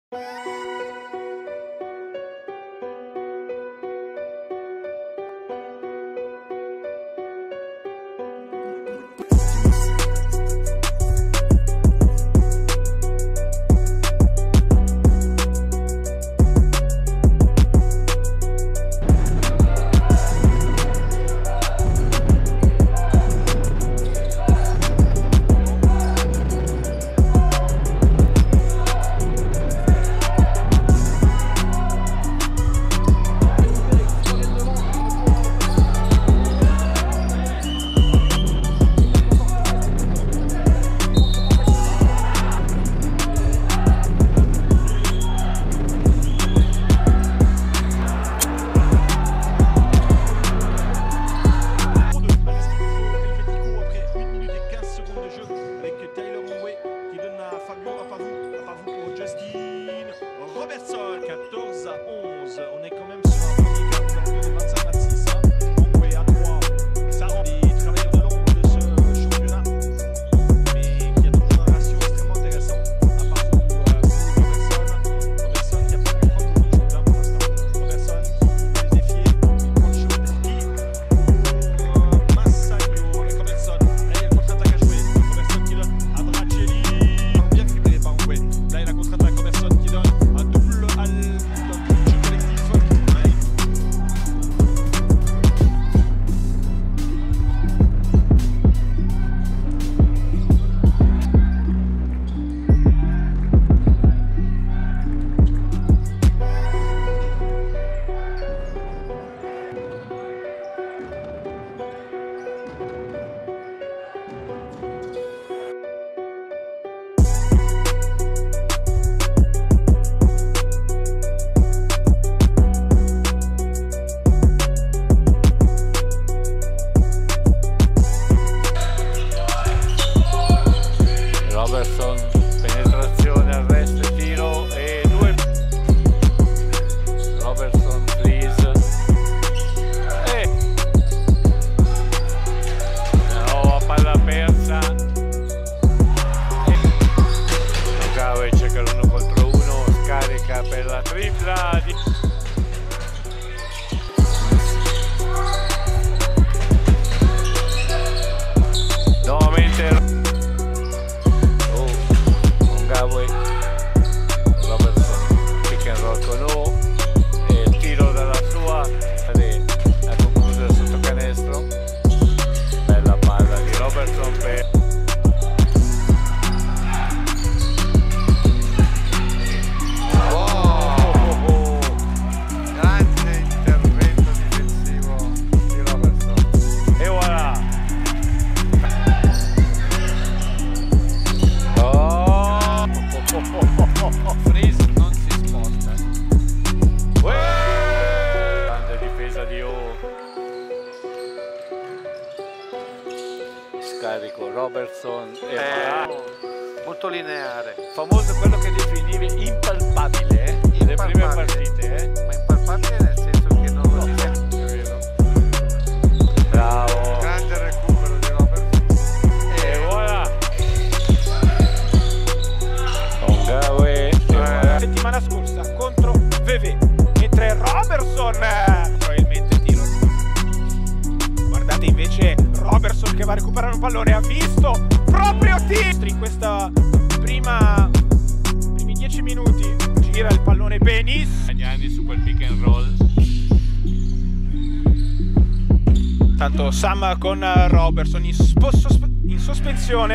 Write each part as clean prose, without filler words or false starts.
Robertson, 14-11. On est quand même sur un premier quart aux alentours de 25-26. Ongwe à 3. Ça rend des travailleurs de l'ombre de ce championnat, mais qui a toujours un ratio extrêmement intéressant. À part pour Robertson qui a pas pu prendre beaucoup de shooters pour l'instant. Robertson qui va les défier, il prend le shoot pour Massagno et Robertson. Là il y a le contre-attaque à jouer. Robertson qui donne à Dracelli. Bien récupéré par Ongwe. Là il y a la contre-attaque. Robertson qui donne un double à jeu collectif. Robertson, penetrazione, arresto, tiro e 2. Robertson, freeze. Nuova palla persa. Ogawa cerca l'1 contro 1, scarica per la tripla. Nuovamente Robertson, pick and roll con O e il tiro dalla sua a concludere sotto canestro. Bella palla di Robertson per grande intervento difensivo di Robertson e voilà. Freeze non si sposta. Grande difesa di O. Scarico Robertson e molto lineare. Famoso quello che definivi impalpabile nelle prime partite. Ma impalpabile nel senso che non lo difende. Bravo. Grande recupero di Robertson. E voilà. Ogawa. Settimana scorsa contro VV, mentre Robertson probabilmente tiro. Guardate invece Robertson che va a recuperare un pallone, ha visto proprio tiro in questa primi 10 minuti, gira il pallone benissimo. Anni su quel pick and roll. Tanto Sam con Robertson in sospensione.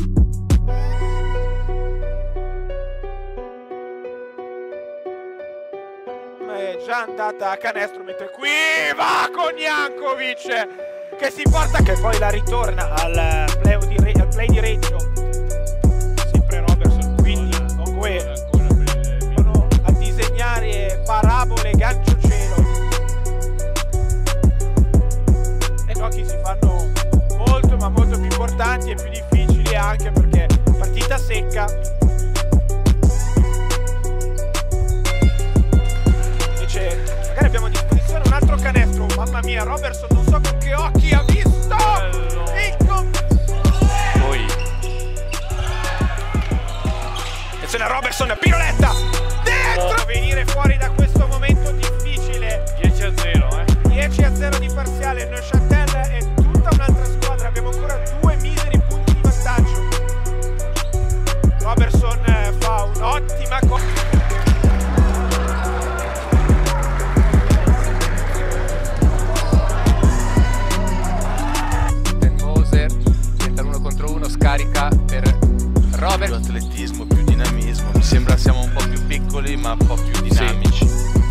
È già andata a canestro, mentre qui va con Jankovic che si porta, che poi la ritorna al play di Reggio. Sempre Robertson, quindi Ongwe vanno a disegnare parabole gancio cielo e giochi si fanno molto ma molto più importanti e più difficili, anche perché partita secca. Magari abbiamo a disposizione un altro canestro. Mamma mia, Robertson non so con che occhi ha visto. Poi attenzione a Robertson, piroletta po' più piccoli ma un po' più dinamici.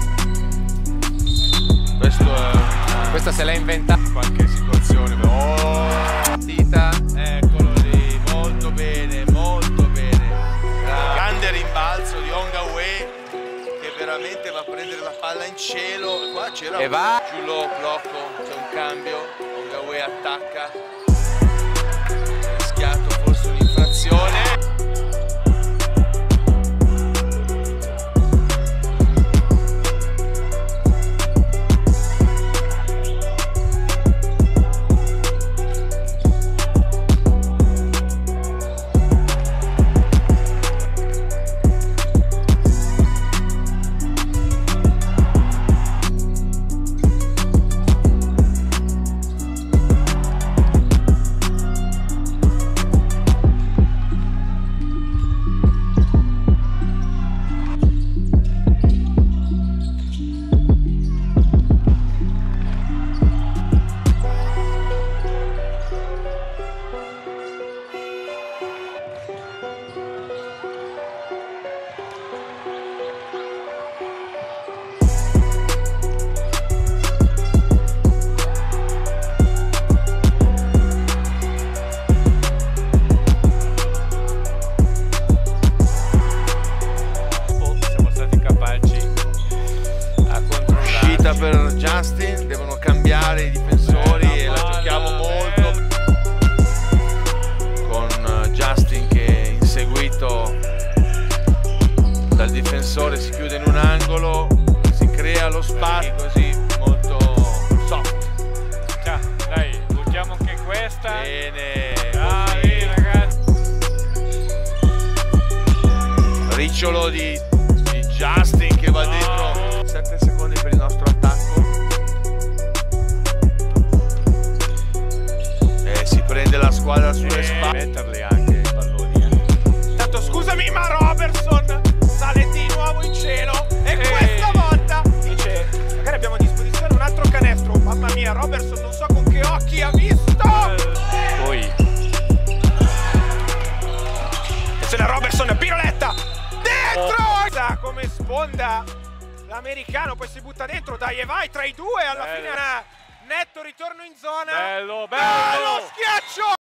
Questo è Questa se l'ha inventata. qualche situazione. Partita, eccolo lì, molto bene, molto bene. Grande rimbalzo di Ongaway che veramente va a prendere la palla in cielo. Qua c'era E va. Giulò blocco, c'è un cambio, Ongaway attacca. Rischiato forse un'infrazione. Per Justin, devono cambiare i difensori e la giochiamo molto con Justin che inseguito dal difensore si chiude in un angolo, si crea lo spazio così molto soft. Dai, buttiamo anche questa. Bene, Bravi ragazzi. ricciolo di Justin che va dentro. 7 secondi per il nostro attacco. Si prende la squadra sulle spalle. Metterli anche i palloni. Tanto scusami, ma Robertson sale di nuovo in cielo e questa volta dice magari abbiamo a disposizione un altro canestro. Mamma mia, Robertson non so con che occhi ha visto. Poi Attenzione Robertson, piroletta dentro. Come sponda l'americano, poi si butta dentro, dai e vai tra i due, alla fine netto ritorno in zona. bello, bello.